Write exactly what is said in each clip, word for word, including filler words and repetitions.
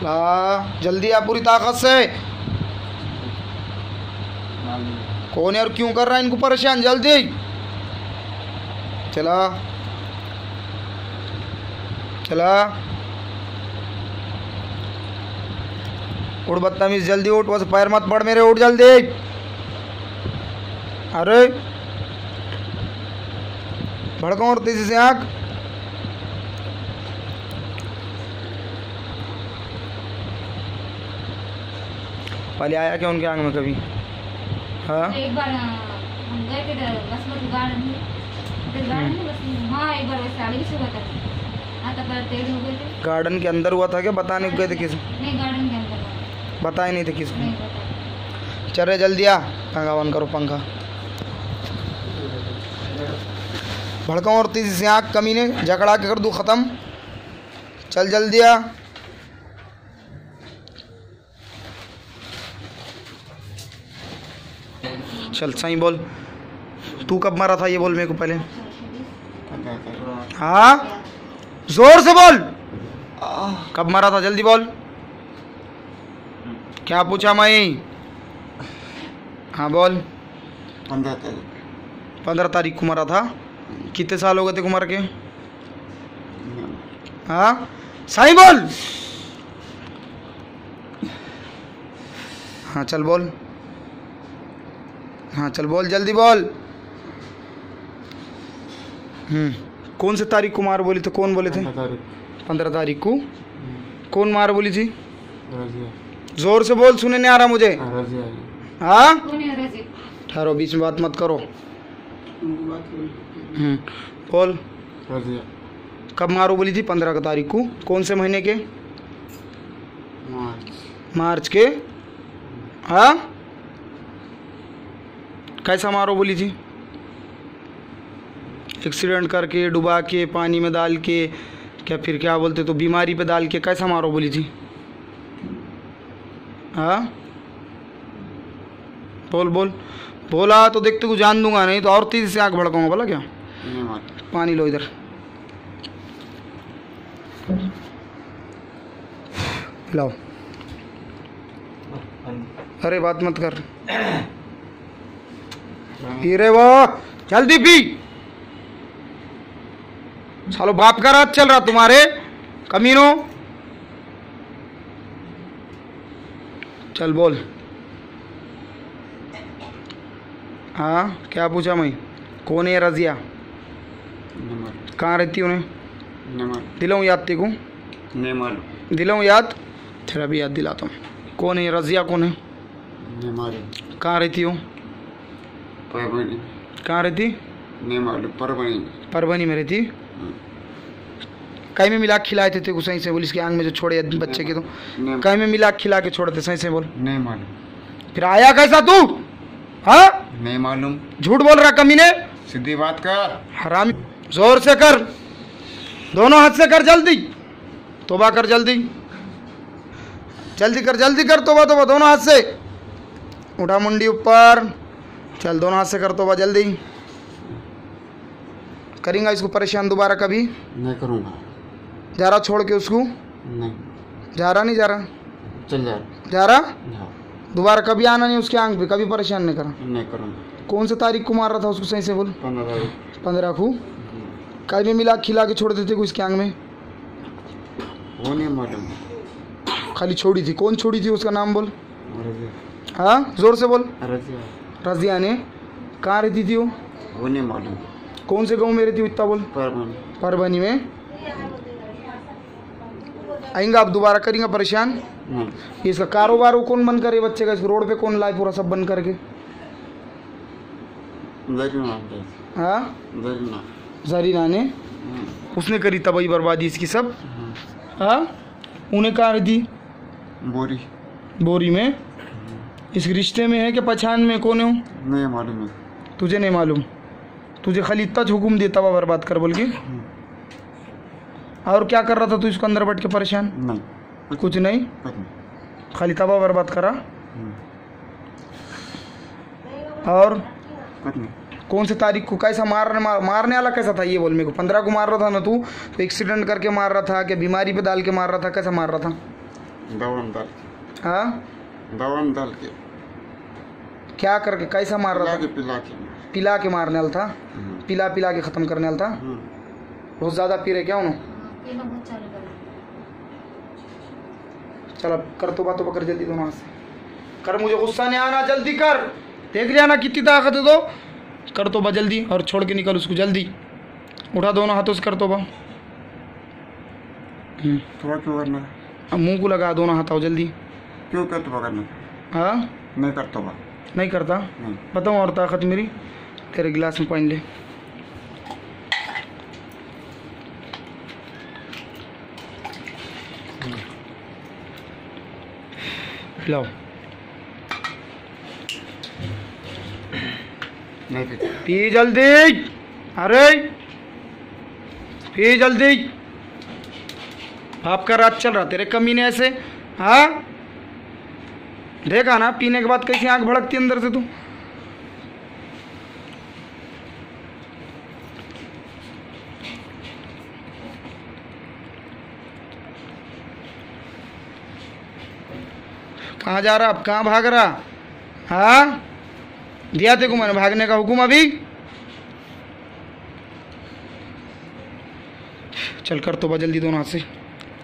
ला जल्दी आ पूरी ताकत से। कौन है और क्यों कर रहा है इनको परेशान? जल्दी चला चला। उठ बदतमीज, जल्दी उठ, बस पैर मत पड़ मेरे, उठ जल्दी। अरे भड़काऊं और तेजी से आँख। पहले आया क्या उनके आंख में कभी? हाँ एक बार हम गए थे बस में गार्डन में, गार्डन में बस हाँ एक बार वैसे आगे से हुआ था। हाँ तब तेज हो गए थे। गार्डन के अंदर हुआ था क्या? बताने गए थे किस? नहीं गार्डन के अंदर बताए नहीं थे किसको? नहीं पता। चल रहे जल्दी आ, पंखा बंद करो पंखा। भड़काऊं और तेजी से आँख, कमीने जकड़ा के कर दूँ ख़त्म। चल जल्दी आ। चल सही बोल, तू कब मारा था ये बोल मेरे को पहले। हाँ जोर से बोल, कब मारा था जल्दी बोल। क्या पूछा मैं? हाँ बोल। पंद्रह तारीख पंद्रह तारीख को मारा था। कितने साल हो गए थे कुमार के? हाँ सही बोल। हाँ चल बोल, हाँ चल बोल जल्दी बोल। हम्म कौन से तारीख को मार बोली थे? कौन बोले थे? पंद्रह तारीख को। कौन मार बोली थी? जोर से बोल, सुने नहीं आ रहा मुझे। हाँ ठहरो, बीच में बात मत करो। हम्म बोल। कब मारो बोली थी? पंद्रह तारीख को। कौन से महीने के? मार्च मार्च के। हाँ कैसा मारो बोली थी? एक्सीडेंट करके, डुबा के, पानी में डाल के, क्या फिर क्या बोलते तो बीमारी पे डाल के, कैसा मारो बोली थी? हाँ बोल बोल। बोला तो देखते को जान दूंगा, नहीं तो और तेजी से आँख भड़काऊंगा। बोला क्या? पानी लो इधर, लाओ। अरे बात मत कर, पी रे वो, जल्दी पी। सालो बाप का रात चल रहा तुम्हारे कमीनो। चल बोल। हाँ क्या पूछा मैं? कौन है रजिया? कहाँ रहती उन्हें? दिलाऊं याद तेको? दिलाऊं याद? तेरा भी याद दिलाता हूँ। कौन है रजिया? कौन है? कहाँ रहती हो? कहाँ रहती? परभनी परभनी में रहती। कहीं में मिला खिलाए थे तेको? सही से बोल। इसके आंग में जो छोड़े बच्चे के तो कहीं में मिला खिला के छोड़े थे? सही से बोल। नहीं मालूम। फिर आया कैसा तू? हाँ नहीं मालूम। झूठ बोल रहा कमीने। सीधी बात कर। हरामी, जोर से कर, दोनों हाथ से कर, जल्दी तोबा कर, जल्दी जल्दी कर, जल्दी कर तोबा, तोबा दोनों हाथ से। उठा मुंडी ऊपर, चल दोनों हाथ से कर तोबा जल्दी। करेंगा इसको परेशान दोबारा कभी? नहीं करूँगा। जा रहा छोड़ के उसको? नहीं जा रहा, नहीं जा रहा? चल जा जा रहा। दोबारा कभी आना नहीं उसके आंख पे, कभी परेशान नहीं करा। नहीं करूँगा। कौन से तारीख को मार रहा था उसको? सही से बोल। पंद्रह तारीख पंद्रह को। कहीं में मिला खिला के छोड़ देते को इसके आंख में? वो नहीं मालूम। खाली छोड़ी थी। कौन छोड़ी थी उसका नाम बोल। रजिया। हाँ जोर से बोल। रजिया। रजिया ने। कहाँ रहती थी वो? वो नहीं मालूम। कौन से गांव में रहती हो? इतना बोल। परभनी। परभनी में। आएंगे आप दोबारा, करेंगे परेशान। इसका कारोबार वो कौन बंद करे बच्चे का? इसको रोड पे कौन लाए पूरा सब बंद करके? हाँ जरीना ने। उसने करी तबाही बर्बादी इसकी सब। हाँ उन्हें कहाँ रहती? बोरी। बोरी में। इस रिश्ते में है कि पहचान में? कौन है? नहीं मालूम। तुझे नहीं मालूम? तुझे खाली इतना हुक्म देता हुआ बर्बाद कर बोल के। और क्या कर रहा था तू इसको अंदर बैठ के परेशान? नहीं कुछ नहीं, खाली तबाह बर्बाद करा। और कौन से तारीख को? कैसा मारने मार, मारने वाला कैसा था ये बोल मेरे को। पंद्रह को मार रहा था ना तू? तो एक्सीडेंट करके मार रहा था कि बीमारी पे डाल के मार रहा था? कैसा मार रहा था? दवा में डाल हाँ दवा में डाल के क्या करके कैसा मार रहा पिला था? के पिला के पिला के मारने वाला था, हम्म, पिला पिला के ख़त्म करने वाला था। हम्म, बहुत ज़्यादा पी रहे क्या उन्होंने? केला बहुत चालू कर चल अब कर, तो बात तो कर जल्दी दोनों हाथ से कर, मुझे गुस्सा नहीं आना, जल्दी कर। देख लिया ना कितनी ताकत है, तो कर तो बा जल्दी, और छोड़ के निकल उसको जल्दी। उठा दोनों हाथों से कर तो बा। हम्म, थोड़ा क्यों करना है? अब मुंह को लगा, दोनों हाथ आओ जल्दी। क्यों कर तो करना? हाँ नहीं करता बा नहीं करता, नहीं। बताऊँ और ताकत मेरी, तेरे गिलास में पानी ले। लाओ नहीं पीता। पी जल्दी, अरे पी जल्दी। आपका रात चल रहा तेरे कमीने ऐसे। हाँ देखा ना पीने के बाद कैसी आंख भड़कती अंदर से तू। कहाँ जा रहा, अब कहाँ भाग रहा? हाँ दिया तेरे को मैंने भागने का हुक्म अभी। चल कर तो बा जल्दी दोनों हाथ से,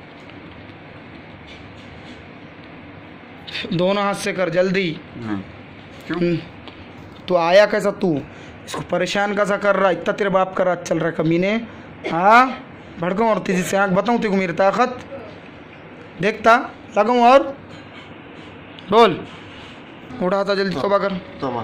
दोनों हाथ से कर जल्दी। नहीं क्यों? हम्म, तो आया कैसा तू, इसको परेशान कैसा कर रहा? इतना तेरे बाप का रात चल रहा है कमीने। हाँ भड़काऊँ और तेजी से आँख बताऊँ तेरे को मेरी ताकत? देखता लगाऊँ और बोल। उठा था जल्दी, तोबा कर। तोबा।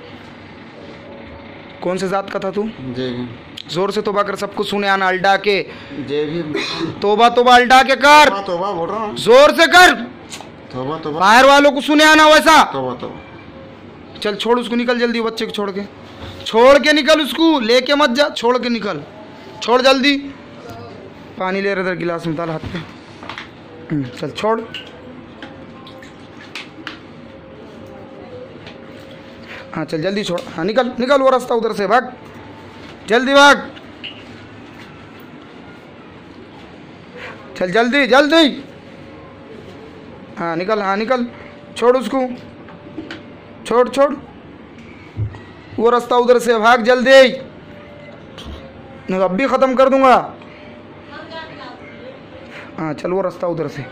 कौन से जात का था तू? जय भीम। जोर से तोबा कर, सबको सुने आना अल्डा के। जय भीम। तोबा तोबा अल्डा के कर, तोबा तोबा बोल रहा हूँ। जोर से कर, तोबा तोबा बाहर वालों को सुने आना वैसा। तोबा तोबा। चल छोड़ उसको, निकल जल्दी, बच्चे को छोड़ के, छोड़ के निकल, उसको लेके मत जा, छोड़ के निकल, छोड़ जल्दी। पानी ले रहे थे गिलास में, डाल हाथ पे। हम्म, चल छोड़। हाँ चल जल्दी छोड़, हाँ निकल निकल, वो रास्ता उधर से भाग, जल्दी भाग, चल जल्दी जल्दी। हाँ निकल, हाँ निकल, छोड़ उसको, छोड़ छोड़, वो रास्ता उधर से भाग जल्दी, नहीं तो अब भी ख़त्म कर दूंगा। हाँ चल वो रास्ता उधर से,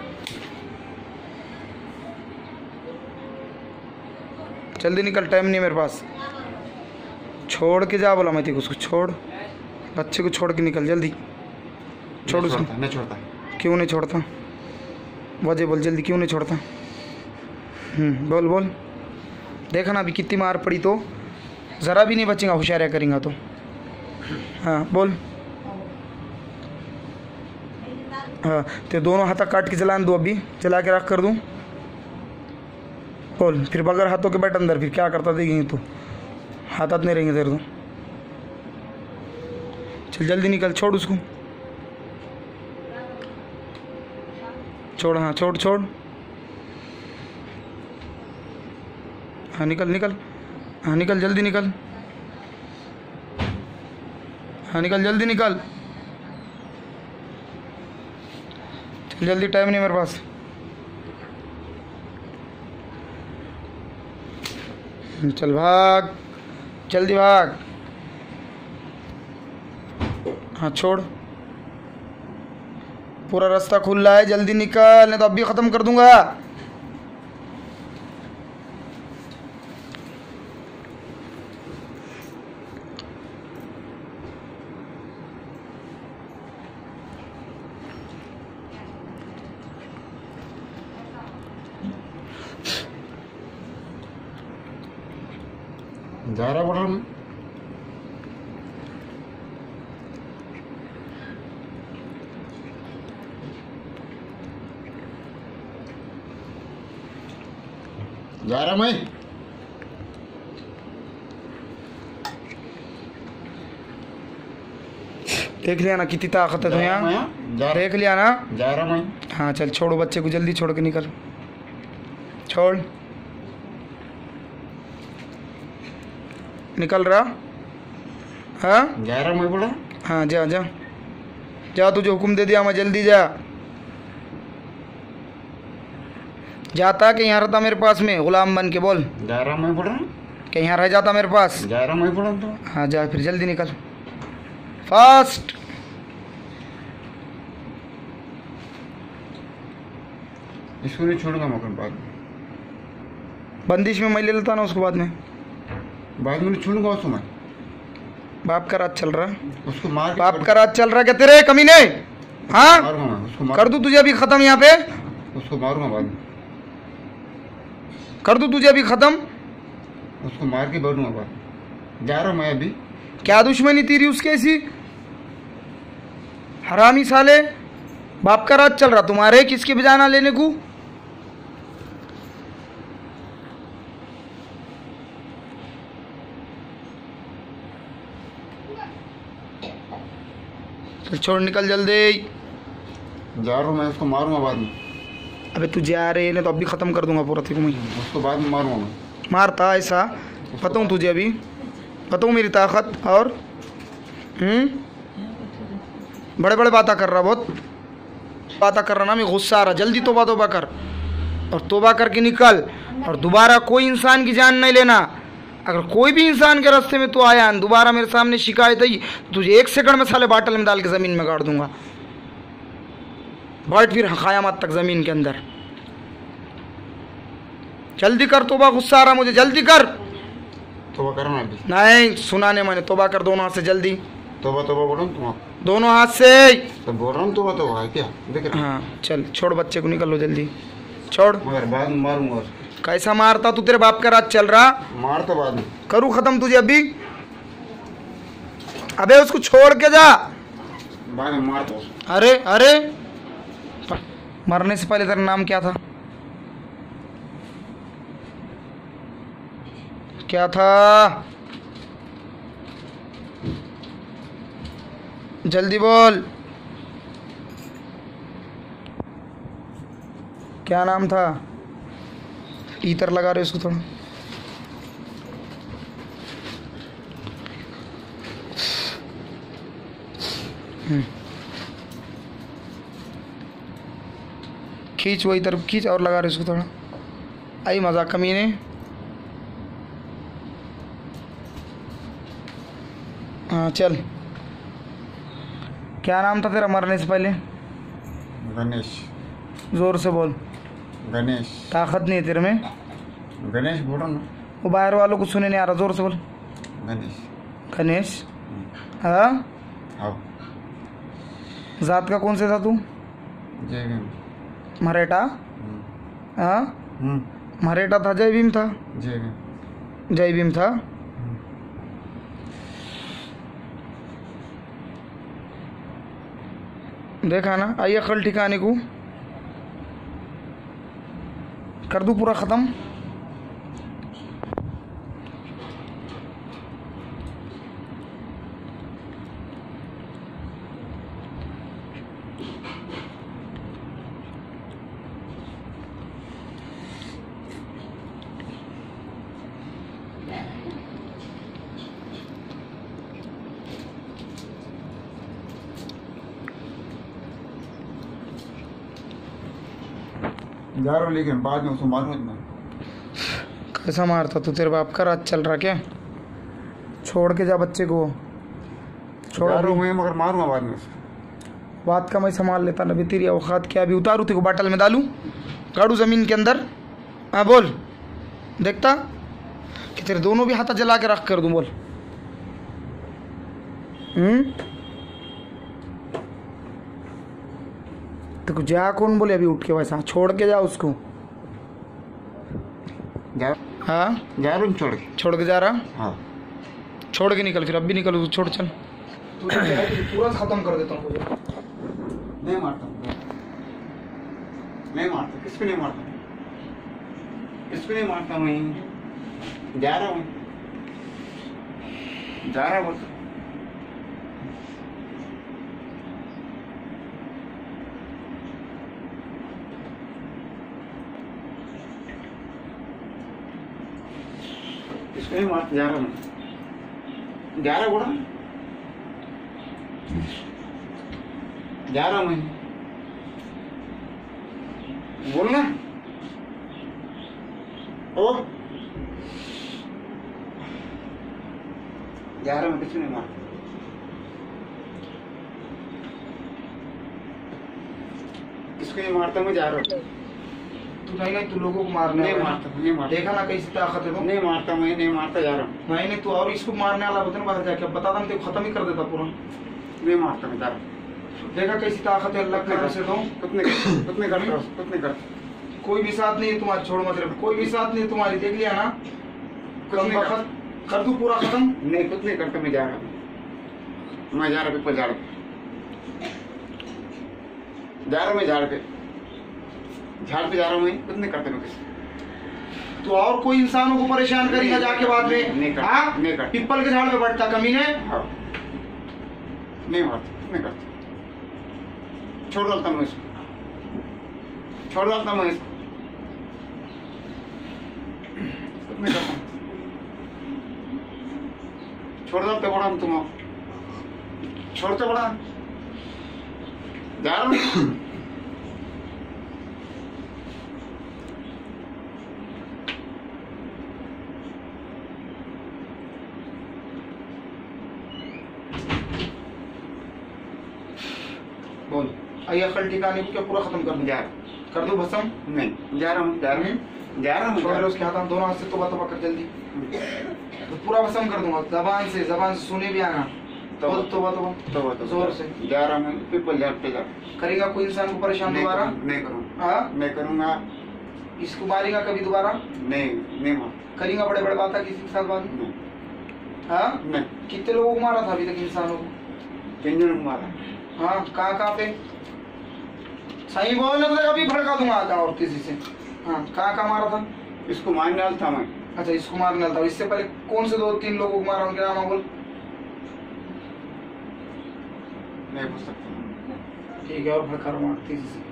जल्दी निकल, टाइम नहीं मेरे पास। छोड़ के जा बोला मैं तेरे को, उसको छोड़, बच्चे को छोड़ के निकल जल्दी, छोड़ उसको। नहीं छोड़ता। क्यों नहीं छोड़ता? वजह बोल जल्दी, क्यों नहीं छोड़ता? हम्म बोल बोल। देखा ना अभी कितनी मार पड़ी, तो ज़रा भी नहीं बचेगा होशियारियाँ करेंगे तो। हाँ बोल। हाँ ते दोनों हाथा काट के जलान दो, अभी जला के रख कर दूँ। बोल फिर बगैर हाथों के बैठ अंदर, फिर क्या करता देखेंगे तू, हाथ हाथ नहीं रहेंगे तेरे तो। चल जल्दी निकल, छोड़ उसको, छोड़, हाँ छोड़ छोड़, हाँ निकल निकल, हाँ निकल जल्दी निकल, हाँ निकल जल्दी निकल, चल जल्दी, टाइम नहीं मेरे पास। चल भाग जल्दी भाग, हाँ छोड़, पूरा रास्ता खुला है, जल्दी निकल, नहीं तो अभी ख़त्म कर दूंगा। जा रहा बोल रहा हूँ। जा रहा मैं। देख लिया ना कितनी ताकत है तो यहाँ, जा देख लिया ना। जा रहा मैं। हाँ चल छोड़ो बच्चे को, जल्दी छोड़ के निकल, छोड़, निकल रहा। हाँ जा रहा मैं बोला। हाँ जा जा जा, तुझे हुक्म दे दिया मैं, जल्दी जा। जाता कि यहाँ रहता मेरे पास में गुलाम बन के? बोल। जा रहा मैं बोल रहा हूँ। कि यहाँ रह जाता मेरे पास? जा रहा मैं बोल रहा हूँ। हाँ जा, फिर जल्दी निकल, फास्ट। इसको नहीं छोड़ूंगा मगर बाद में। बंदिश में मैं ले लेता ना उसको बाद में। बाद में नहीं छोड़ूंगा उसको मैं। बाप का राज चल रहा है, उसको मार के बाप छोड़- का राज चल रहा है क्या तेरे कमीने? हाँ मारूंगा मैं उसको। मार कर दूं तुझे अभी खत्म यहाँ पे, उसको मारूंगा बाद में। कर दूं तुझे अभी खत्म। उसको मार के बैठूंगा बाद में। जा रहा हूँ मैं अभी। क्या दुश्मनी तेरी उसके ऐसी? हरामी साले, बाप का राज चल रहा तुम्हारे, किसके बजाना लेने को? चल छोड़, निकल जल्दी। जा रहा हूँ मैं, उसको मारूंगा बाद में। अबे तू जा रहे है ना तो अभी खत्म कर दूंगा पूरा तेरे को मैं। उसको बाद में मारूंगा मैं। मारता ऐसा बताऊँ तुझे अभी, बताऊँ मेरी ताकत। और हम्म बड़े बड़े बातें कर रहा, बहुत बातें कर रहा ना, मैं गुस्सा आ रहा। जल्दी तोबा तोबा कर और तोबा करके निकल, और दोबारा कोई इंसान की जान नहीं लेना। अगर कोई भी इंसान के रास्ते में तू आया दोबारा मेरे सामने शिकायत आई, तुझे एक सेकंड में साले बाटल में डाल के ज़मीन में गाड़ दूंगा। बैठ फिर क़यामत तक ज़मीन के अंदर। जल्दी कर तोबा, गुस्सा आ रहा मुझे, जल्दी कर। तोबा करना अभी। नहीं सुना नहीं मैंने, तोबा कर दोनों हाथ से जल्दी, तोबा तोबा बोल रहा हूँ तुम। दोनों हाथ से तो बोल रहा हूँ तोबा तोबा है क्या? देख रहा हाँ चल छोड़ बच्चे को, निकल लो जल्दी, छोड़। मगर बाद में मारूंगा उसको। कैसा मारता तू? तेरे बाप का राज चल रहा, मार तो बाद में। करूँ खत्म तुझे अभी। अबे उसको छोड़ के जा। बाद में मार दो। अरे अरे मरने से पहले तेरा नाम क्या था? क्या था? जल्दी बोल, क्या नाम था? ईतर लगा रहे उसको थोड़ा। हम्म। खींच वही तरफ खींच और लगा रहे उसको थोड़ा। आई मजाक कमीने। हाँ चल, क्या नाम था तेरा मरने से पहले? गणेश। जोर से बोल, गणेश। ताकत नहीं है तेरे में। गणेश बोल रहा हूँ ना। वो बाहर वालों को सुने नहीं आ रहा, जोर से बोल। गणेश। गणेश। हाँ हाँ। जात का कौन से था तू? जय भीम। मराठा? हाँ हम्म। मराठा था, जय भीम था? जय भीम। जय भीम था। देखा ना, आइए कल ठिकाने को, कर दूँ पूरा ख़त्म। जा रहा हूँ लेकिन बाद में उसको मारूंगा मैं। कैसा मारता तू? तेरे बाप का राज चल रहा क्या? छोड़ के जा बच्चे को, छोड़। जा रहा हूँ मैं मगर मारूंगा बाद में उसको। बात का मैं संभाल लेता ना, तेरी औकात क्या? अभी उतारू तेरे को बाटल में डालूं, गाड़ू ज़मीन के अंदर? हाँ बोल, देखता कि तेरे दोनों भी हाथ जला के रख कर दूं। बोल। हम्म तो जा कौन बोले अभी उठ के? वैसा छोड़ के जा उसको। जा हाँ जा रहा हूँ छोड़ के। छोड़ के जा रहा? हाँ। छोड़ के निकल, फिर अब भी निकल, छोड़ चल। पूरा खत्म कर देता हूँ। नहीं मारता नहीं मारता किसको नहीं मारता किसको नहीं मारता मैं। जा रहा हूँ जा रहा हूँ। इसको नहीं मारता, जा रहा हूँ जा रहा बोला जा रहा हूँ मैं। बोलना ओ जा रहा हूँ, कुछ नहीं मारता। इसको नहीं मारता, मैं जा रहा हूँ। तू नहीं नहीं तू लोगों को मारने नहीं वाला है। मारता, नहीं मारता। देखा ना कैसी ताकत है तो। नहीं मारता, मैं नहीं मारता, जा रहा हूँ। नहीं नहीं तू और इसको मारने वाला बता ना बाहर जाके, अब बता था तेरे को खत्म ही कर देता पूरा। नहीं मारता, मैं जा रहा हूँ। देखा कैसी ताकत है अल्लाह के से तो। कुछ नहीं करता, कुछ नहीं करता, कुछ नहीं करता। कोई भी साथ नहीं है तुम्हारी, छोड़ मत रे, कोई भी साथ नहीं है तुम्हारी, देख लिया ना। कुछ नहीं कम वक्त कर दूं पूरा खत्म। नहीं, कुछ नहीं करता, मैं जा रहा हूँ। मैं जा रहा हूँ पीपल झाड़ पे, जा रहा हूँ मैं झाड़ पे, झाड़ पे जा रहा हूँ मैं, कुछ नहीं करता मैं कुछ। तो और कोई इंसानों को परेशान करेगा जाके बाद में? नहीं करता, हाँ? नहीं करता। पीपल के झाड़ पे बैठता कमीने। हाँ, नहीं मारता, कुछ नहीं करता। छोड़ डालता मैं इसको, छोड़ डालता मैं इसको, कुछ नहीं करता। छोड़ डालते बड़ा हम तुम, छोड़ते बड़ा जा रहा हूँ। बोल आइए अकल ठिकाने को क्या पूरा खत्म कर दूं? जा कर दो भस्म? नहीं, जा रहा हूँ, जा रहा हूँ, जा रहा हूँ, छोड़ जा दे रहा उसके हाथ, दोनों हाथ से तोबा तोबा कर जल्दी। तो पूरा भस्म कर दूंगा, जबान से, जबान से सुने भी आना। तोबा बोल तोबा तोबा हूँ। तो तो जोर से। जा रहा हूँ, पीपल झाड़ पे जा। करेगा कोई इंसान को परेशान नहीं दोबारा? करूँ- नहीं करूँगा, हाँ? नहीं करूँगा, इसको मारेगा कभी दोबारा? नहीं, नहीं मार, करेगा बड़े बड़े बात किसी के साथ बाद? नहीं, हाँ? नहीं। कितने लोगों को मारा था अभी तक इंसानों को? तीन जनों को मारा। हाँ, कहाँ कहाँ पे? सही बोल ना तो अभी भड़का दूंगा आता और किसी से। हाँ, कहाँ कहाँ मारा था? इसको मारने वाला था मैं। अच्छा, इसको मारने वाला था। इससे पहले कौन से दो तीन लोगों को मारा, उनके नाम बोल। नहीं पूछ सकता। ठीक है, और भड़का रहा हूँ किसी से।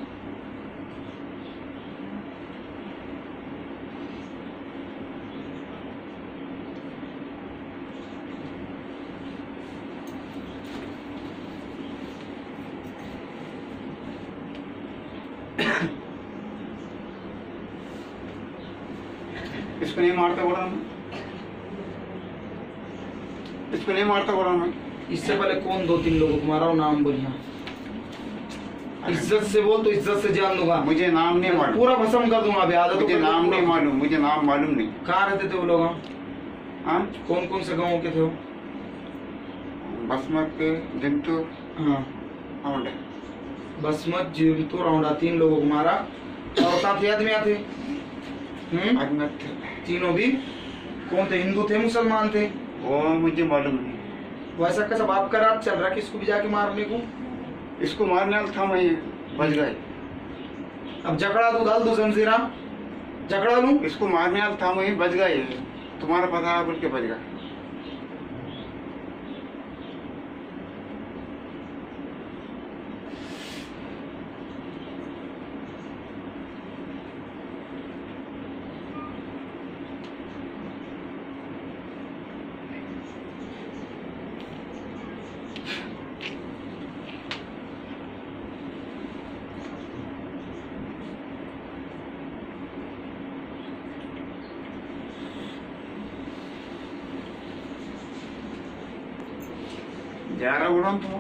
इसको नहीं मारता बोला मैं, इसको नहीं मारता बोला मैं। इससे पहले कौन दो तीन लोगों को मारा हो, नाम बोलिए। इज्जत से बोल तो इज्जत से जान दूंगा। मुझे नाम नहीं मालूम, पूरा भस्म कर दूंगा अभी। आदत मुझे नाम नहीं मालूम, मुझे नाम मालूम नहीं। कहाँ रहते थे वो लोग? हाँ, कौन कौन से गाँव के थे वो? बसमत के जिंतू हाँ, औंडे। बसमत जिंतू रौंडा, तीन लोगों को मारा। औरता थे आदमी थे? हम्म, आदमी थे। तीनों भी कौन थे? हिंदू थे, मुसलमान थे? वो मुझे मालूम नहीं। वैसा कैसा बाप का रात चल रहा है किसको भी जाके मारने को? इसको मारने वाला था मैं, बच गए। अब झगड़ा दू, डाल दू जंजीरा, झगड़ा लूं? इसको मारने वाला था मैं, बच गए। तुम्हारा पता है बोल के बच गए। जा रहा हूँ तो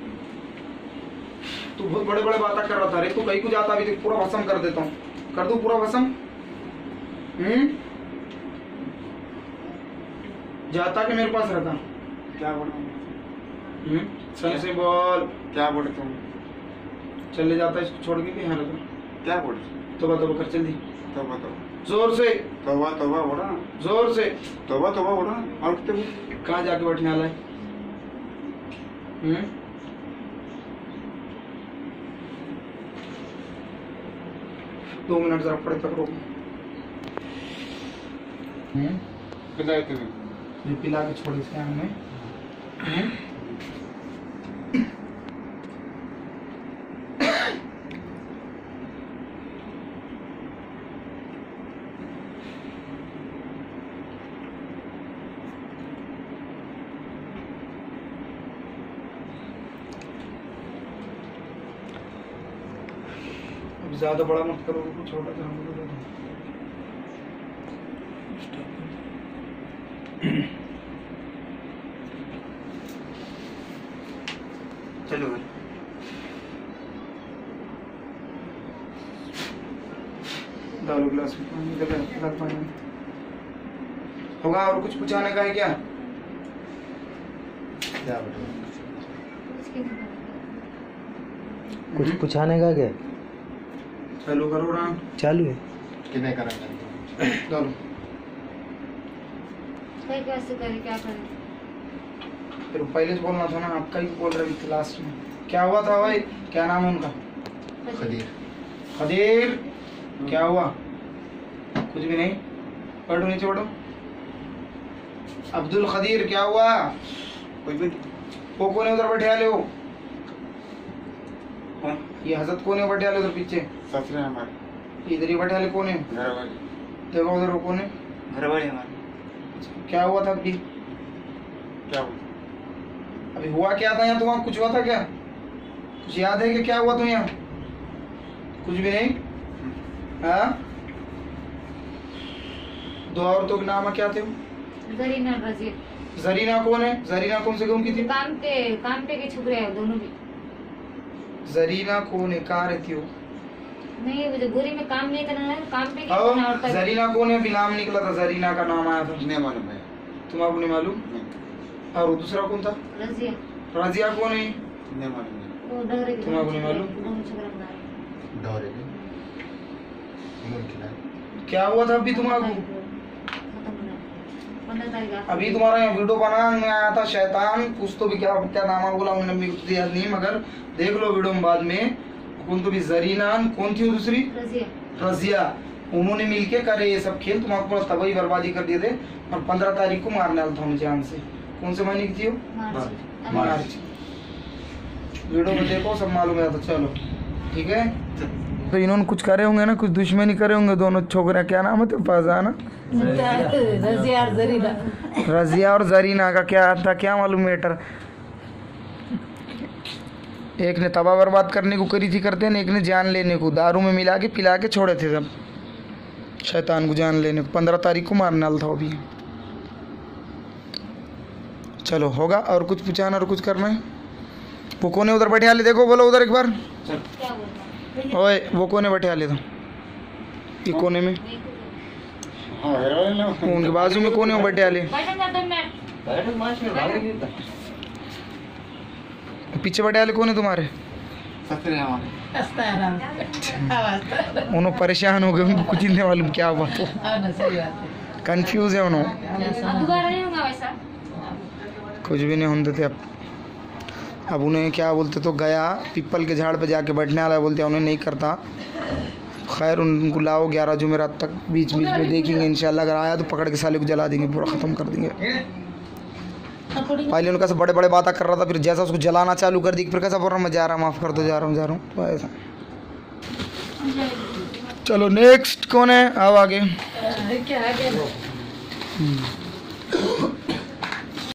तू बहुत बड़े बड़े बातें कर रहा था रे। तू कहीं को जाता अभी तक पूरा भस्म कर देता हूँ। कर दूं पूरा भस्म? हम्म, जाता कि मेरे पास रहता? क्या बोल हम्म, सही से बोल। क्या बोले तुम? चले जाता इसको छोड़ के भी यहाँ रहता? क्या बोले? तोबा तोबा कर जल्दी, तोबा तोबा जोर से, तोबा तोबा बोला ना, जोर से। तोबा तोबा बोला ना। और कितने बोले? कहाँ जाके बैठने वाला है? हम्म, दो मिनट जरा पड़े तक रोक। हम्म, पिलाए तुम्हें? ये पिला के छोड़ इसके आंग में। हम्म, अब ज्यादा बड़ा मत करो, छोटा सा चलो भाई डालो गिलास में पानी, इधर गिलास पानी होगा। और कुछ पूछाने का है क्या? क्या बताओ? इसके लिए कुछ पूछाने का क्या? चालू करो राम, चालू है कितने करेंगे? डालो। भाई कैसे करें, क्या करें? फिर पहले से बोलना था ना, आपका ही बोल रहे थे लास्ट में। क्या हुआ था भाई, क्या नाम है उनका? खदीर। खदीर, क्या हुआ? कुछ भी नहीं, पढ़ो नीचे पढ़ो। अब्दुल खदीर, क्या हुआ? कुछ भी वो कौन है उधर बैठे वाले हो? कौन? ये हजरत कौन है बैठे वाले उधर पीछे? ससुर हमारे इधर ही बैठे वाले कौन है? घर वाले, देखो उधर वो कौन है? घर वाले हमारे। क्या हुआ था अभी? क्या हुआ? अभी हुआ क्या था यहाँ तुम्हारा? कुछ हुआ था क्या? कुछ याद है कि क्या हुआ तुम यहाँ? कुछ भी नहीं। हाँ, दो औरतों के नाम क्या थे? जरीना रजिया। जरीना कौन है? जरीना कौन से गाँव की थी? काम पे काम पे के छुपरे हैं दोनों भी। जरीना कौन है? कहाँ रहती हो? नहीं, वो जो गोरी में काम नहीं करना है, काम पे के आओ, करना होता है। जरीना कौन है? अभी नाम निकला था, जरीना का नाम आया था। नहीं मालूम है। तुम्हारा नहीं मालूम? नहीं और वो दूसरा कौन था? रजिया, राजिया कौन है? नहीं मालूम है। वो डोरे के तुम्हारा नहीं मालूम? दोनों छुपरा बना रहे। दौरे में मून खिला। क्या हुआ था अभी तुम्हारा? खत्म होना है। पंद्रह तारीख आ- अभी तुम्हारा यहाँ वीडियो बना में आया था शैतान कुछ तो भी, क्या क्या नाम है बोला उन्होंने, मेरे को याद नहीं, मगर देख लो वीडियो में बाद में। कौन तो भी जरीना, कौन थी वो दूसरी? रजिया। रजिया, उन्होंने मिलके करे ये सब खेल, तुम्हारा पूरा तबाही बर्बादी कर दिए थे। और पंद्रह तारीख को मारने वाला था उन्हें जान से। कौन से महीने की थी वो? मार्च। मार्च। वीडियो में देखो, सब मालूम है। तो चलो ठीक है। तो इन्होंने कुछ करे होंगे ना, कुछ दुश्मनी करे होंगे दोनों छोकरा। क्या नाम है तेरे पास? आना रजिया और जरीना। रजिया और जरीना का क्या था, क्या मालूम मैटर? एक ने तबाह बर्बाद करने को करी थी करते हैं, एक ने जान लेने को दारू में मिला के पिला के छोड़े थे सब शैतान को जान लेने को। पंद्रह तारीख को मारने वाला था अभी। चलो होगा। और कुछ पूछाना और कुछ करना है? वो कौन है उधर बैठे वाले? देखो बोलो उधर एक बार। क्या बोलना? ओए वो कौन है बैठे वाले? तो ये कोने में, हाँ घर वाले ना। उनके बाजू में कौन है वो बैठे वाले? बैठन जा दो मिनट। बैठक मार्च में भाग रही था। पीछे बैठे वाले कौन है तुम्हारे? ससुर हमारे। उन्होंने परेशान हो गए, उनको कुछ नहीं मालूम क्या बात हो, कंफ्यूज है उन्होंने। अब दोबारा नहीं होगा वैसा। कुछ भी नहीं होते थे। अब अब उन्हें क्या बोलते, तो गया पीपल के झाड़ पे जाके बैठने वाला है, बोलते उन्हें नहीं करता। खैर उनको लाओ ग्यारह जुमेरात तक, बीच बीच में देखेंगे इंशाल्लाह। अगर आया तो पकड़ के साले को जला देंगे, पूरा ख़त्म कर देंगे। पहले उनका से बड़े बड़े बातें कर रहा था, फिर जैसा उसको जलाना चालू कर दी, फिर कैसा बोल रहा हूँ मैं जा रहा हूँ, माफ़ कर दो, जा रहा हूँ जा रहा हूँ। तो ऐसा। चलो नेक्स्ट कौन है? आओ आगे। क्या आगे?